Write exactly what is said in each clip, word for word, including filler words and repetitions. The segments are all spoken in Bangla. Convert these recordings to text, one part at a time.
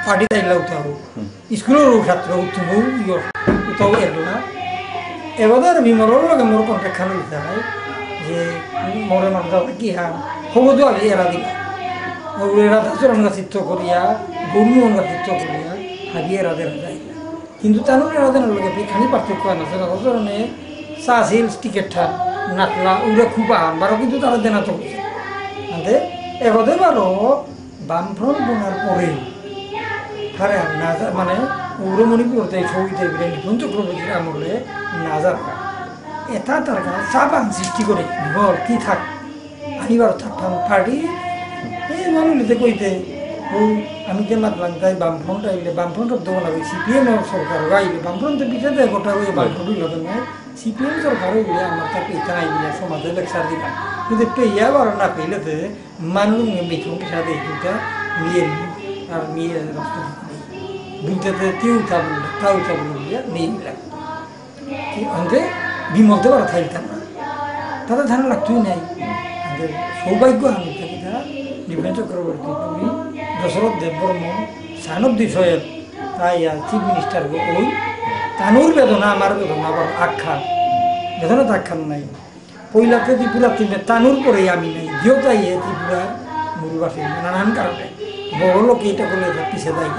পার্টি তাইলা উঠাও স্কুলের ছাত্র উঠবো উঠাও এগুলা এবার বিমলের লগে মোর কন্ট্যাক্ট খানো দিতে হয় যে মোরে মানুষ কি হ্যাঁ হবো আগে এরা দিলা এরা দাসরণ গাছিত্ব করিয়া গরুমন গাছিত্ব করিয়া হাবিয়ে এরা দেরা যায় কিন্তু তানোর এরা দেনার লগে খানি পার্থক্য আছে দাসরণে চা সিল টিকেটটা নাটলা ওরা খুব আহান বারো কিন্তু তারা দেনা তো করছে এগোতে বারো বামফ্রন্ট বোনার পরে হারে না মানে ওর মণিপুরতে ছবিতে নিপুণ চক্রবর্তীর আমলে না যারা এটা তার কাছে চাপান সৃষ্টি করে বল কি থাক আনিবার থাকতাম পার্টি এই মানুষতে কইতে ও আমি যে মাতলাম তাই বামফ্রন্ট আইলে বামফ্রন্ট দেবো না সিপিএম সরকার আইলে বামফ্রন্টের পিছনে গোটা ওই বামফ্রন্ট লগে নয় সিপিএম সরকার হইলে আমার তাকে এটা আইলে সমাজে লেকচার দিলাম কিন্তু পেয়া বড় না পেলেতে মানুষ মিঠুন সাথে এইটা মিলিয়ে আর মিলিয়ে রাষ্ট্রপতি দুইটাতে তে উঠা বললে তা উঠা বললে নিয়ে নিলাম আমাদের বিমলতে বড় থাকতাম না তাদের ধারণা লাগতোই নাই আমাদের সৌভাগ্য আমি থাকি তারা নিপুণ চক্রবর্তী তুমি দশরথ দেব বর্মন সানব বিষয়ের তাই আর চিফ মিনিস্টার ওই তানুর বেদনা আমার বেদনা আবার আখ্যান বেদনা তো আখ্যান নাই পইলাতে ত্রিপুরা তিনটে তানুর পরে আমি নাই যেও তাই ত্রিপুরার মুরুবাসী নানান কারণে বড় লোক এটা করলে এটা পিছিয়ে দেয়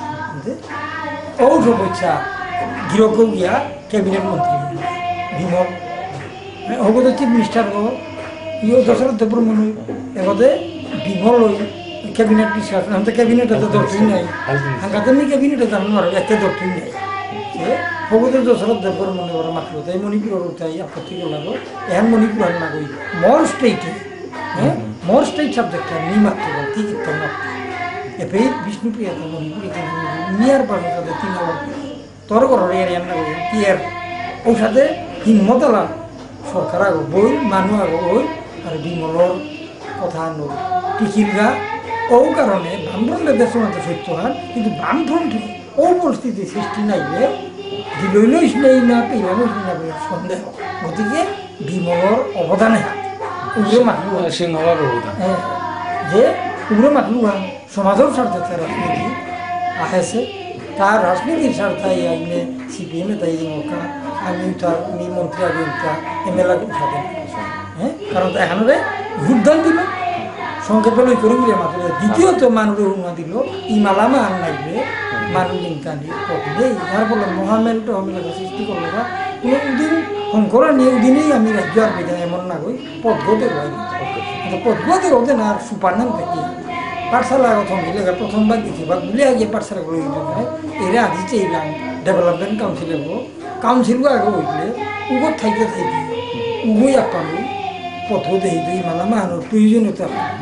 ঔষধ ইচ্ছা গিরক গিয়া ক্যাবিনেট মন্ত্রী বিমল হবতো চিফ মিনিস্টার ইও দশরথ দেব বর্মন এগোতে বিমল ওই ক্যাবিনেট বিশ্বাস আমাদের ক্যাবিনেট এত দরকারই নাই হাঙ্গাতে নি ক্যাবিনেটে জানো আর এত দরকারই নাই হবতো দশরথ দেব বর্মন ওরা মাত্র তাই মণিপুরের উঠাই আপত্তি করলাম এখন মণিপুর না কই মর স্টেটে হ্যাঁ মর স্টেট সাবজেক্টটা নি মাত্র কি করতাম না এফে বিষ্ণুপ্রিয়া মণিপুর নিয়ার পাশে সাথে তিন তোর ঘরের এরিয়ার না কি আর ওর সাথে হিম্মতলা সরকার আগো বই মানুষ আগো ওই আর বিমলর কথা নই টিকিলগা ও কারণে বামফ্রন্টের দেশের মধ্যে সত্য হান কিন্তু বামফ্রন্টে ও পরিস্থিতি সৃষ্টি নাইলে দিলইলইস নেই না পেইলাইলইস না সন্দেহ গতিকে বিমলর অবদানে হাত উগ্রে মাতলু সিংহর অবদান হ্যাঁ যে উগ্রে মাতলু হান সমাজের স্বার্থে তার রাজনীতি আহেছে তার রাজনীতির স্বার্থে আইনে সিপিএমে তাই মৌকা আমি তার নি মন্ত্রী আগে এম এল এ সাথে হ্যাঁ কারণ এখানে ভোটদান দিল সংক্ষেপে লই করে মিলে মাত্র দ্বিতীয়ত মানুষ উন্না দিল ই মালামা আন নাইলে মানুষ ইনকানি পথে যার ফলে মহামেল টহমেলাকে সৃষ্টি করলো না কোনো উদিন শঙ্করা নিয়ে উদিনেই আমি রাজ্য আর পেয়ে এমন না কই পদ্মতে রয়ে কিন্তু পদ্মতে রোদে না আর সুপার নাম থাকি পাঠশালা প্রথম মিলে প্রথমবার দিচ্ছি বা গুলে আগে পাঠশালা করে দিতে এরা আজি চাইলাম ডেভেলপমেন্ট কাউন্সিলে কাউন্সিলও আগে হইলে উগর থাইতে থাইতে উগই আপানো পথ দেই দুই মালা মানুষ প্রয়োজনীয়তা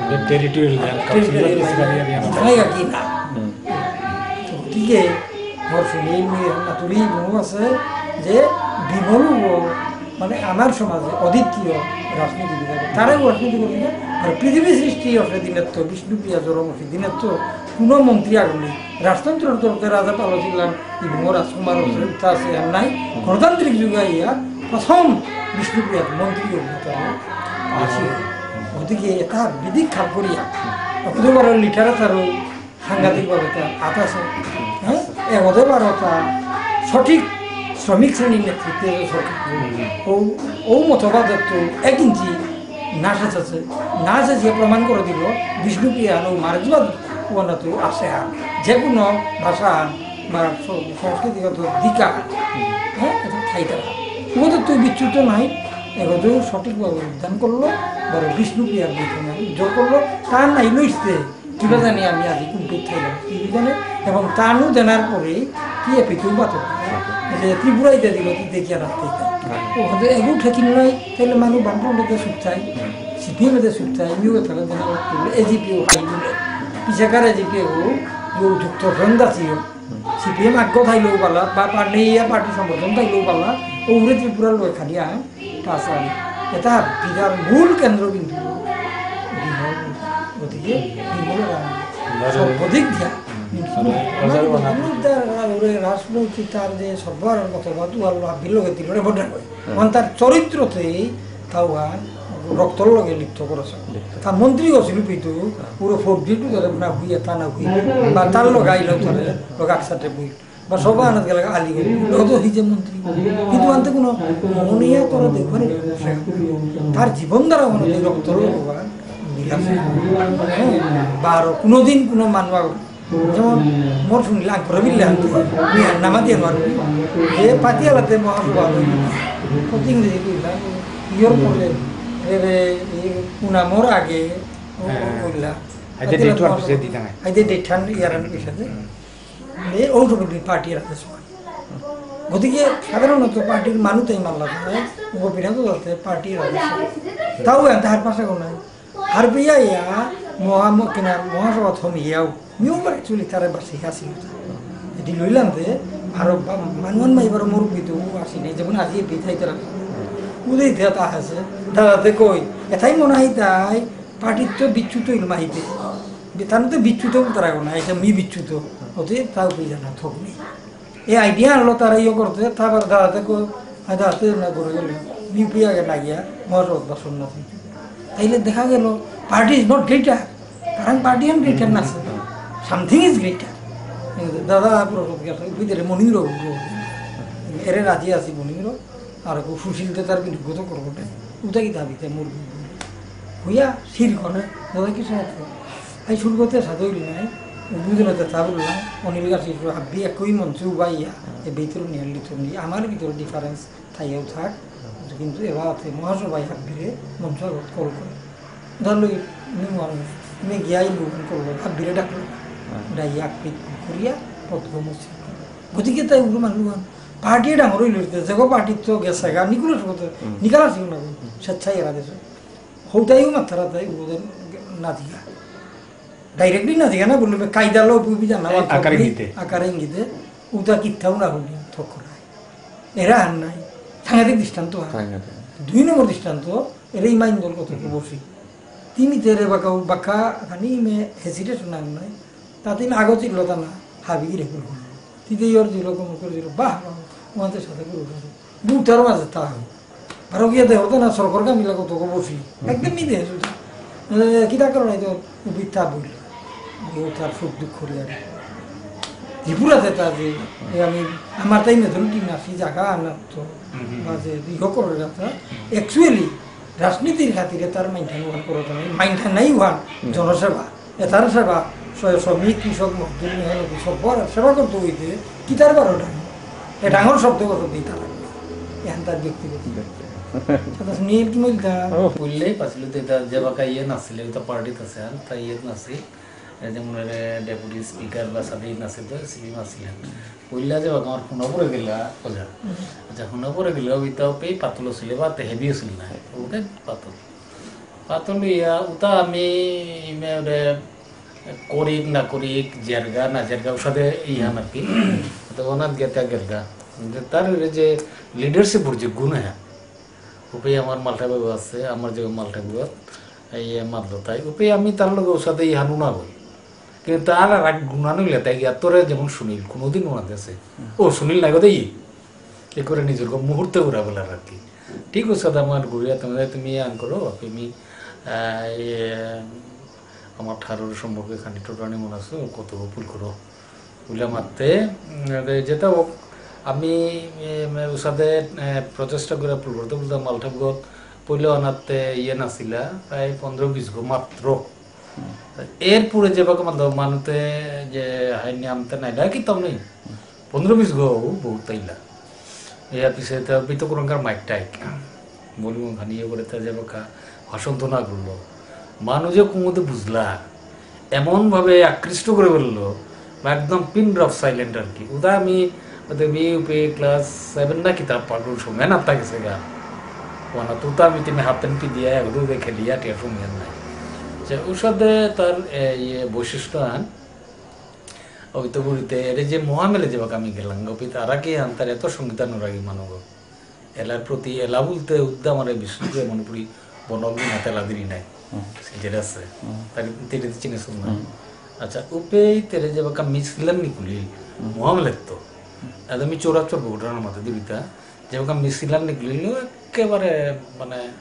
কি না গতিকে ঘর শুনি নাতুরি মনো আছে যে বিমল মানে আমার সমাজে অদ্বিতীয় রাজনীতিবিদ তারাই রাজনীতি করি না আর পৃথিবী সৃষ্টি অফে দিনের তো বিষ্ণুপ্রিয়া জরমফি দিনের তো কোনো মন্ত্রী আগুনি রাজতন্ত্রের তরফে রাজা পালছিলাম ইভুমো রাজকুমার উত্তা আছে আর নাই গণতান্ত্রিক যুগে ইয়া প্রথম বিষ্ণুপ্রিয়া মন্ত্রী অভিনেতা আছে গতিকে এটা বিদিক খাপ করিয়া অকুদবার লিটারেচারও সাংঘাতিকভাবে তার হাত আছে হ্যাঁ এগোদেবার তা সঠিক শ্রমিক শ্রেণীর নেতৃত্বে সরকার ও ও মতবাদের তো এক ইঞ্চি নাচ আছে নাচ আছে প্রমাণ করে দিল বিষ্ণুপ্রিয়া ও মার্জবাদ ওনা তো আছে আর যে কোনো ভাষা বা সংস্কৃতিগত দিকা হ্যাঁ এটা ঠাইতে ওদের তো বিচ্যুত নাই এগোতেও সঠিকভাবে উদ্যান করলো বড় বিষ্ণুপ্রিয়ার দিকে জোর করলো তার নাই লইছে কিবা জানি আমি আজি কোনটুক থাইলাম কি জানে এবং তানও জানার পরে কি এপিতেও বাতো যে ত্রিপুরাইতে দিল কি দেখিয়া রাখতে ওখানে এগু ঠেকিল নাই তাহলে মানুষ বামফ্রন্টে সুখ চাই সিপিএমে সুখ চাই ইউ তাহলে জানা এজিপিও খাই দিলে পিছাকার এজিপিও ইউ যুক্ত ফ্রেন্দাছিও সিপিএম আগ্য থাইলেও পালা বা পার্টি পার্টি সংগঠন থাইলেও পালা ওরে ত্রিপুরার লোক খালিয়া পাশাল এটা বিরাট মূল কেন্দ্রবিন্দু বিমল গতিকে বিমলের সর্বাধিক ধ্যান রাজনৈতিক তার যে সর্বার মতবাদ বিলোকে দিল ভোটার করে তার চরিত্রতেই তাওয়ান রক্তর লগে লিপ্ত করেছে তার মন্ত্রী গছিল পিতু পুরো ফোর্জিটু ধরে না ভুইয়া তা না ভুই বা তার লগ আইল ধরে লগ একসাথে বই বা সবাই আনাত গেলে আলি লত হিজে মন্ত্রী কিন্তু আনতে কোনো মনিয়া তোরা দেখবেন তার জীবন দ্বারা মনে হয় রক্তর মিল আছে বা আরো কোনোদিন কোনো মানুষ যেমন মোর শুনলে আগ্রহ মিললে আনতে নামা দিয়ে মারব এ পাতিয়ালাতে মহাসভা প্রতি ইংরেজি কইলাম ইয়র পড়লে রে উনা মোর আগে কইলা আইতে ডেট ওয়ান পিছে দিতা না আইতে ডেটান ইয়ারান পিছাতে এই ঔষধি পার্টির আছে সময় গতিকে সাধারণত পার্টির মানুষই মাল্লা হয় গোপীনাথ দলতে পার্টির আছে তাও তাহার পাশে কোনো আর বিয়া ইয়া মহা কিনা মহাসভা থমিয়াও নিয়ম অ্যাকচুয়ালি তারা বাসি আসিল এটি লইলাম যে আর মানুষ মাইবার মুরব্বী তো আসি নাই যেমন আজি বিথাই তারা উদয় তা আছে দাদাতে কই এটাই মনে হয় তাই পার্টির তো বিচ্যুত ইল মাহিতে তার তো বিচ্যুত তারা না এটা মি বিচ্যুত ওতে তাও কই জানা থক নেই এই আইডিয়া আনলো তারা ইয়ে করতে তারপর দাদাতে কই দাদাতে না করে গেল বিপি আগে না গিয়া মহাসভা বাসন না তাইলে দেখা গেল পার্টি ইজ নট গ্রেটার কারণ পার্টি এন্ড গ্রেটার না আছে সামথিং ইজ গ্রেটার দাদা ভিতরে মনির এরে রাজি আছি মনির আর সুশীলতে তার বিনিয়োগ করবো ওটা কি দাবিতে মোর হইয়া শির করে দাদা কি সময় এই শুরু করতে সাথে হইলি নাই দুজনেতে তা বললাম অনিল গাছি হাবি একই মঞ্চ উবাইয়া এই ভিতরে নিয়ে লিথ নিয়ে আমার ভিতরে ডিফারেন্স থাইয়াও থাক কিন্তু এবার মহাসভাই হাবিরে মঞ্চ কল করে ধরলো তুমি গিয়াই লোকন করবো হাবিরে ডাকলো ডাইয়া পিক করিয়া প্রথম গতিকে তাই উগ্র মানুষ পার্টি ডাঙর হইল যে পার্টির তো গেছে গা নিকুলের কথা নিকালা ছিল না স্বেচ্ছাই এরা দেশ হৌটাইও মাথারা তাই ওদের না দিঘা ডাইরেক্টলি না দিঘা না বললে কায়দা লো বুবি জানা আকারে ইঙ্গিতে ওটা কিথাও না হলি থক করায় এরা আর নাই সাংঘাতিক দৃষ্টান্ত দুই নম্বর দৃষ্টান্ত এরা ইমাইন দল কত বসি তিনি তেরে বাঁকা বাঁকা খানি মে হেসিটেশন না নাই তাতে আগত ছিল তা না হাবি রেখে তিতে ইয়র দিল কম করে দিল বাহ ওদের সাথে করে দুটার মাঝে তা আরো গিয়ে দেহ তো না সরকার কামিলা কত বসি একদম মিদে কিতা কারণ এই তো বিথা বইল তার সুখ দুঃখ আর ত্রিপুরাতে তা যে আমি আমার তাই মেধন টিম আসি জায়গা আনার তো মাঝে ইহ করে রাখা অ্যাকচুয়ালি রাজনীতির খাতিরে তার মাইন্টান ওয়ান করতে নাই মাইন্টান নাই ওয়ান জনসেবা এটার সেবা শ্রমিক কৃষক মজদুর মেহনতি সব সেবা করতে হইতে কি তার বারোটা এ ডাঙর শব্দ কত দিই তার এখন তার ব্যক্তিগত নীল কি বলতা বললেই পাছিল এটা যেবাকা ইয়ে নাছিলে ওটা পার্টিত আছে আর তাই ইয়ে নাছি যেমন ডেপুটি স্পিকার বা সাথে নাছিল তো সিএম আসিলেন বললা যে আমার শুনা পড়ে গেলা কথা আচ্ছা শুনা পড়ে গেল ওইটাও পেয়ে পাতল ছিল বা হেভি ছিল না ওটা পাতল পাতল ইয়া ওটা আমি করিক না করিক জেরগা না জেরগা ওর সাথে ইয়া নাকি তো ওনার গেতা গেলগা তার যে লিডারশিপ যে গুণ হ্যাঁ ওপে আমার মালটা বাবু আছে আমার যে মালটা বাবু এই মারলো তাই ওপে আমি তার লোক ওর সাথে ইহা নুনা বই কিন্তু তার আর গুণানো গেলে তাই গিয়া তোরে যেমন সুনীল কোনোদিন উনাতেছে ও সুনীল না দেই এ করে নিজের মুহূর্তে ঘুরা বলে আর কি ঠিক ওর সাথে আমার ঘুরিয়া তুমি তুমি আন করো তুমি আমার ঠারোর সম্পর্কে খানি টোটানি মনে আছে কত ফুল করো বুঝলে মারতে যেটা হোক আমি ওর সাথে প্রচেষ্টা করে ফুল করতে বলতাম মালটা গত পইলে আনাতে ইয়ে নাছিলা প্রায় পনেরো বিশ গো মাত্র এরপরে যে বাকি মানুতে যে হাইনি আমতে নাই না কি তাম নেই পনেরো বিশ গো বহুত তাইলা এর পিছিয়ে বিতকুরঙ্কার মাইক টাইক বলবো খানি ইয়ে করে যে বাকা ভাষণ তো না করলো মানুষ যে কুমুতে বুঝলা এমনভাবে আকৃষ্ট করে বললো একদম পিন ড্রপ সাইলেন্ট আর কি ওটা আমি বি ক্লাস সেভেন না কিতাব পাগল সময় না গেছে গা ওনা তো আমি তুমি হাতেন পি দিয়া এগুলো দেখে লিয়া টিয়া সময় নাই যে ওর সাথে তার ইয়ে বৈশিষ্ট্য আন ওই তো বলিতে এর যে মহামেলে যে আমি গেলাম গপি তারা কি আন তার এত সঙ্গীতানুরাগী মানব এলার প্রতি এলা বলতে উদ্যা আমার বিষ্ণু মণিপুরি বনগ্নি হাতে লাদিরি নাই যেটা আছে তার তেরে চিনে শুন না আচ্ছা উপে তেরে যে বাকা মিছিলাম নিকুলি মহামেলের তো একদমই চোরাচোর ঘটনার মধ্যে দিবিতা যে বাকা মিছিলাম নিকুলিল একেবারে মানে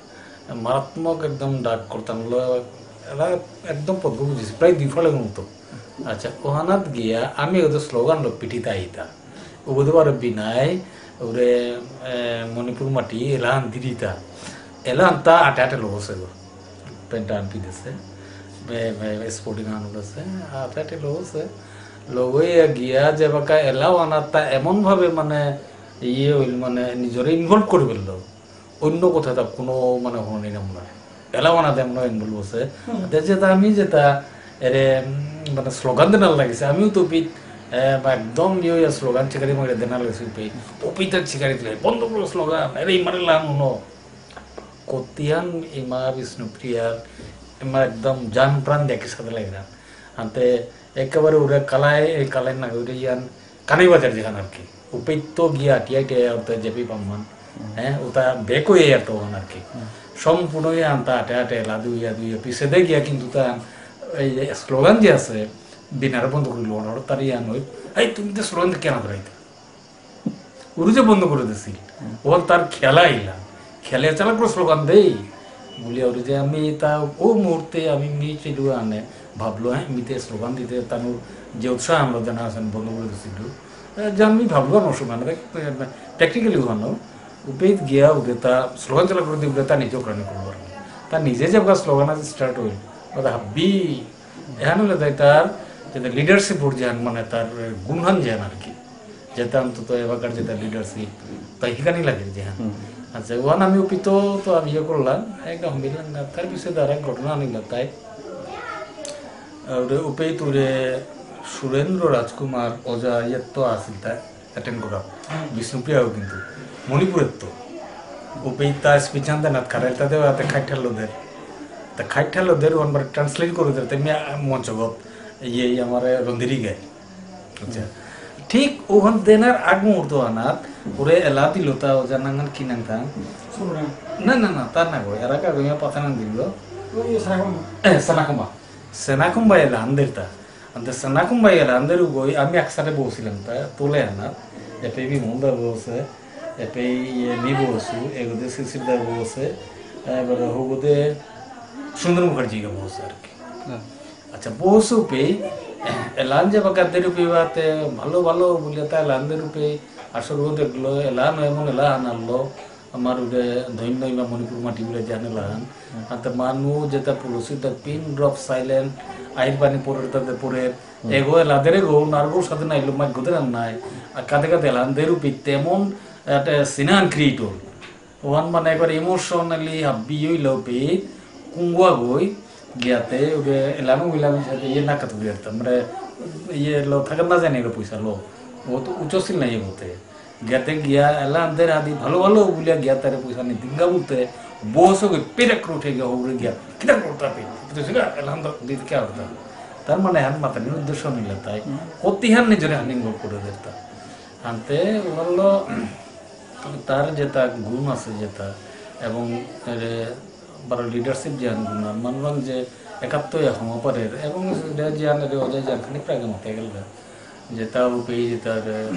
মারাত্মক একদম ডাক করতাম হলো এরা একদম পদ্ম বুঝেছি প্রায় দুই ফলের মতো আচ্ছা ওহানাত গিয়া আমি ওদের স্লোগান লোক পিঠিতে আইতা ওদের বারে বিনায় ওরে মণিপুর মাটি এলাহান দিদিতা এলাহান তা আটে আটে লোক আছে গো প্যান্ট আনপি দিছে স্পোর্টিং আনুল আছে আটে আটে লোক আছে লগই গিয়া যে বাকা এলাও আনার তা এমনভাবে মানে ইয়ে হইল মানে নিজরে ইনভলভ করে ফেলল অন্য কথা তা কোনো মানে হনি নাম না এলাও আনা তেমন ইনভলভ আছে যেটা আমি যেটা এরে মানে স্লোগান দেনার লাগিছে আমিও তো পিঠ একদম ইয়ে স্লোগান চিকারি মারে দেনার লাগিছে পিঠ ওপিতার চিকারি দিলে বন্ধ করো স্লোগান এরে ইমারে লান হনো কতিয়ান ইমা বিষ্ণুপ্রিয়ার ইমা একদম জান প্রাণ দেখে সাথে লাগলাম আনতে একেবারে ওরা কালায় এই কালায় না ওরে ইয়ান কানাই বাজার যেখানে আর কি উপেত্য গিয়া টিয়াই টিয়াই ওতে জেপি পাম্মান হ্যাঁ ওটা বেক হয়ে যেত আর কি সম্পূর্ণ আনতা আটে আটে এলা দুইয়া দুইয়া পিছে দে গিয়া কিন্তু তা এই স্লোগান যে আছে বিনার বন্ধ করিল ওর তার ইয়ান হই এই তুমি তো স্লোগান কেন ধরাইতে ওর যে বন্ধ করে দিছি ওর তার খেলা আইলা খেলে চালা করে স্লোগান দেই বলি ওর যে আমি তা ও মুহূর্তে আমি মিছিল আনে ভাবলো হ্যাঁ মিতে স্লোগান দিতে তার যে উৎসাহ আমরা জানা আছেন বন্ধ করে দিয়েছিল যে আমি ভাবলো না অসুবিধা প্র্যাকটিক্যালি হনো উপেত গিয়া ওদের তা স্লোগান চালা করে দিবে তা নিজেও প্রাণী করবো তার নিজে যে স্লোগান আছে স্টার্ট হইল ওটা হাব্বি এহান হলে তাই তার যেটা লিডারশিপ ওর যেন মানে তার গুণহান যেন আর কি যেটা অন্তত এবারকার যেটা লিডারশিপ তাই সেখানেই লাগে যে হ্যাঁ আচ্ছা ওখান আমি উপিত তো আমি ইয়ে করলাম একদম মিললাম না তার পিছিয়ে তার এক ঘটনা আনিল তাই ওরে উপেত ওরে সুরেন্দ্র রাজকুমার ওজা ইয়ের তো আসিল তাই অ্যাটেন্ড করা বিষ্ণুপ্রিয়াও কিন্তু মণিপুরের তো উপেত তা স্পিচ আনতে না খারাই তাদের হাতে খাই ঠাল্লোদের তা খাই ঠাল্লোদের ওনবার ট্রান্সলেট করে দিতে তেমনি মঞ্চগত ইয়ে আমার রন্ধিরি গায় আচ্ছা ঠিক ওখান দেনার আগ মুহূর্ত আনাত ওরে এলা দিল তা ওজা নাঙ্গান কি নাংতা না না না তার না গো এরা কাগজ পাতা নাং দিল সেনাকুম্বা সেনাকুম্বা এলা আন্দের তা আন্তে সেনাকুম্বা এলা আন্দের গই আমি একসাথে বসছিলাম তা তোলে আনাত এপে বি মন্দা বসে এপে ইয়ে নি বসু এগোদে শিশিরদার বসে এবার হোগোদে সুন্দর মুখার্জি কে বসে আর কি আচ্ছা বসু পে এলান যে বাকাদের উপে ভালো ভালো বলে তা এলানদের উপে আসর দেখলো এলান এমন এলা আনালো আমার ওরে ধন্য ইমা মণিপুর মাটি বলে জানে লান আর মানু যেটা পুলসি তার পিন ড্রপ সাইলেন্ট আইর পানি পরে তাদের পরে এগো এলাদের গো নার্গোর সাথে নাইলো মাই গোদের নাই আর কাঁদে কাঁদে এলানদের উপে তেমন একটা সিনান ক্রিয়েট হল ওয়ান মানে একবার ইমোশনালি হাব্বি হইল পে কুঙ্গুয়া গই গিয়াতে ওরে এলানো মিলামি সাথে ইয়ে না কাতু গিয়াতে মানে ইয়ে লো থাকার না জানি পয়সা লো ও তো উচ্চশীল নাই বলতে গিয়াতে গিয়া এলা আন্দের আদি ভালো ভালো বলিয়া গিয়া তারে পয়সা নি দিঙ্গা বলতে বসো পেরে করে উঠে গিয়া ওরে গিয়া কিটা করতে পে তো সেটা এলা আন্দ দিতে কে আরতা তার মানে হান মাথা নির্দেশ নিলে তাই কতি হান নিজরে হানিং করে দিতা আনতে হলো তার যেটা গুণ আছে যেটা এবং বড় লিডারশিপ যে গুণ মানলাম যে একাত্তর এখন অপারের এবং যে আনে অজয় জানখানি প্রায় মতে গেল যেটা উপে যেটা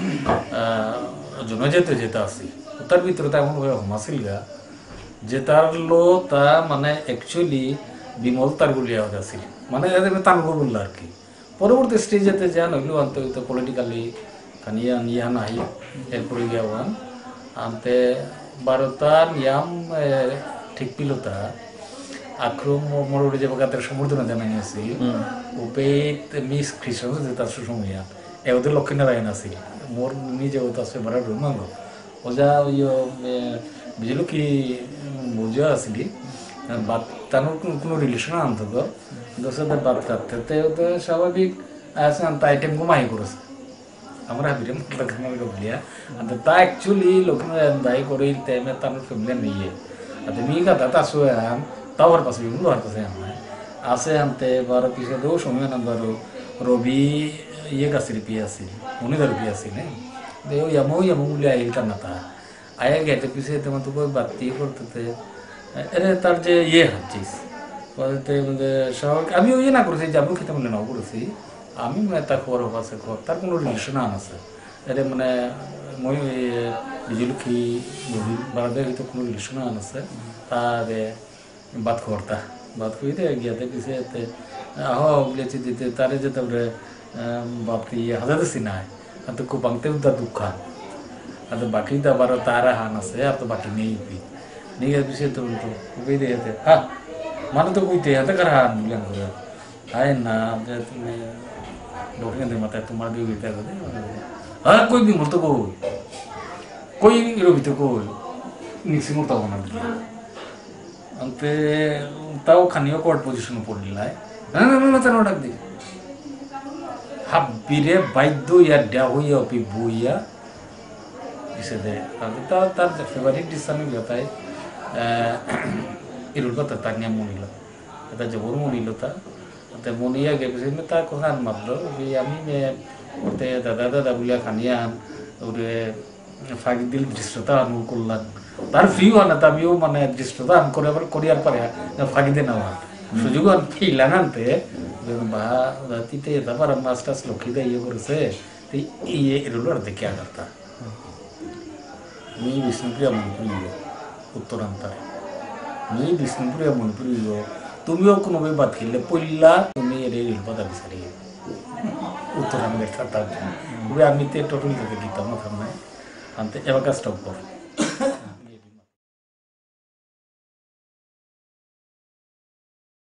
জনজাতি যেটা আছে তার ভিতরে তেমন হমাছিল গা যে তার লো তা মানে অ্যাকচুয়ালি বিমল তার গুলিয়া আছিল মানে তানগো বললো আর কি পরবর্তী স্টেজেতে যা নইলো আনতে হইতো পলিটিক্যালি খানিয়া নিয়া নাই এরপরে গিয়া ওয়ান আনতে বারোটার ইয়াম ঠিক পিলতা আক্রম মরুড়ে যে বাগাতের সমর্থনা জানাইছি উপেত মিস খ্রিস্টান যে তার সুসময়া এ ওদের লক্ষ্মীনারায়ণ আছে মোর নিজে ওটা আছে বারা রুমাঙ্গ ওজা ওই বুঝলো কি বুঝা আসলি বাদ তানোর কোনো রিলেশন আনতো তো দোষদের বাদ কাটতে ওতে স্বাভাবিক আছে আনতা আইটেম ঘুমাই করেছে আমরা হাবিরে মতলা খানা বলিয়া আর তা অ্যাকচুয়ালি লক্ষ্মীনারায়ণ দায়ী করে টাইমে তার ফ্যামিলি নিয়ে আর তুমি কথা তা শুয়ে আন তাওয়ার পাশে বিভিন্ন বার পাশে আমরা আছে আনতে বারো পিছে দো সময় না বারো রবি ইয়ে কাছে পিয়ে আসিল মনিদার পিয়ে আসিল হ্যাঁ দেও ইয়ামো ইয়ামো বলে আইল টানা তা আয়া গেতে পিছে তোমার তো কই বাতি করতে এরে তার যে ইয়ে হচ্ছিস বলতে স্বাভাবিক আমি ওই না করেছি যে আমি খেতে মনে নাও করেছি আমি মানে তার খবর আছে খবর তার কোনো রিলেশন আছে এর মানে মই বিজুলুখী বারাদের হয়তো কোনো রিলেশন আছে তার বাদ করতা বাদ কইতে গিয়াতে পিছে এতে আহ বলেছি দিতে তারে যেতে বলে বাপরি হাজার সিনায় তো কুপাংতে উদা দুঃখা ಅದು ಬಾಕಿದ ಬರೋ ತಾರ ಹಾನಸೆ ಅದು ಬಾಕಿ ನೀಪಿ ನೀಗ ಬಿಸಿ ತುಳ್ತು ಉಪೈದೆ ಇದೆ ಹಾ ಮನ তো কইতে এত কর হান বুঝলেন করে আয় না যে তুমি ঢোকে দে মাথায় তোমার দিয়ে গিয়ে করে হ্যাঁ কই বি মতো কই কই রবি তো কই নিক্সি মতো না দিলে আনতে তাও খানিও কোর্ট পজিশন পড়লিলাই না না না তার ডাক দি হাবিরে বাইদ্য ইয়া ডা হইয়া পি বুইয়া ইসেদে তা তার ফেভারিট ডিসানি লতায় ইরুল কথা তার নিয়ে মনিল এটা জবর মনিল তা তে মনিয়া গেছে তা কোহান মাত্র আমি ওতে দাদা দাদা বলিয়া খানিয়ান ওরে ফাঁকি দিল দৃশ্যতা আনুল করলাম তার ফ্রি হওয়া না আমিও মানে দৃশ্যতা আন করে আবার করিয়ার পারে ফাঁকি দিয়ে নেওয়া সুযোগ ফিলান আনতে বা রাতিতে তারপর মাছ টাছ লক্ষ্মী দিয়ে ইয়ে করেছে ইয়ে এরুলো আর দেখে আগারটা मी विष्णुप्रिया मणिपुरी उत्तरांतर मी विष्णुप्रिया मणिपुरी तुमिও কোনোভাবে বাদ খেলে পইলা তুমি এর রেলপথ বিচারি উত্তরাঙ্গের থাকতাম আমি তে টোটাল থেকে গীতা মাথার নাই আনতে এবার কাজটা কর